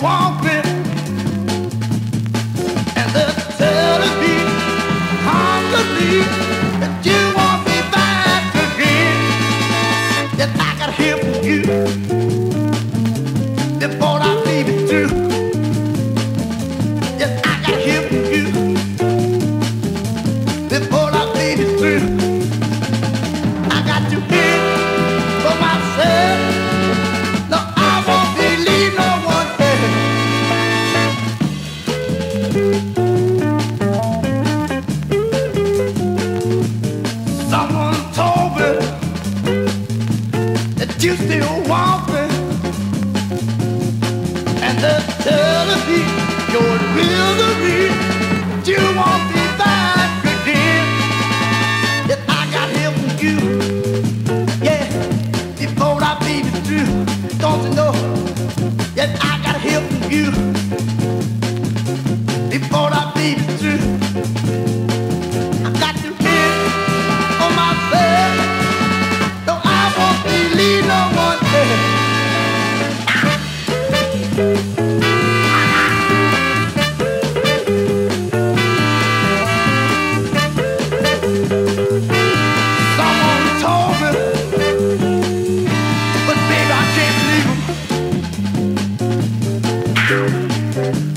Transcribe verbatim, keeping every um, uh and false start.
want me, and they're telling me constantly that you want me back again. That I gotta hear from you before I leave it through. That I gotta hear from you before I leave it through. I got to hear for myself. No, I won't believe no one else. Someone told me that you still want me, and they're telling me your misery, that you want me back again. That I got here from you, yeah, before I leave it through. Don't you know that I got here from you before I leave it through? I got to hear for myself. No, I won't believe no one else. Someone told me, but baby, I can't believe 'em.